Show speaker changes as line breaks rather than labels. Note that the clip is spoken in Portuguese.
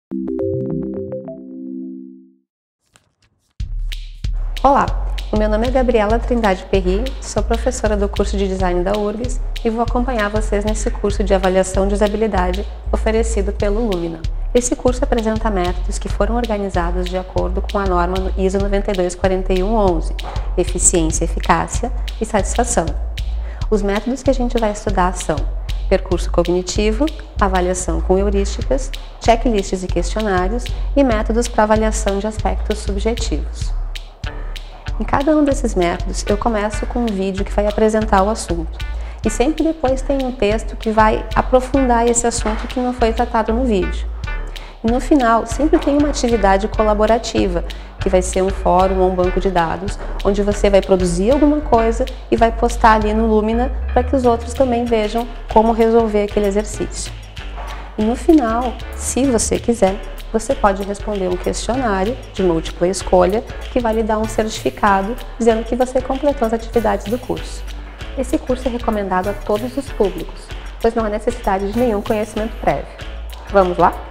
Olá, o meu nome é Gabriela Trindade Perry, sou professora do curso de Design da URGS e vou acompanhar vocês nesse curso de avaliação de usabilidade oferecido pelo Lumina. Esse curso apresenta métodos que foram organizados de acordo com a norma ISO 924111, eficiência, eficácia e satisfação. Os métodos que a gente vai estudar são percurso cognitivo, avaliação com heurísticas, checklists e questionários e métodos para avaliação de aspectos subjetivos. Em cada um desses métodos, eu começo com um vídeo que vai apresentar o assunto. E sempre depois tem um texto que vai aprofundar esse assunto que não foi tratado no vídeo. E no final, sempre tem uma atividade colaborativa, que vai ser um fórum ou um banco de dados, onde você vai produzir alguma coisa e vai postar ali no Lumina para que os outros também vejam como resolver aquele exercício. E no final, se você quiser, você pode responder um questionário de múltipla escolha que vai lhe dar um certificado dizendo que você completou as atividades do curso. Esse curso é recomendado a todos os públicos, pois não há necessidade de nenhum conhecimento prévio. Vamos lá?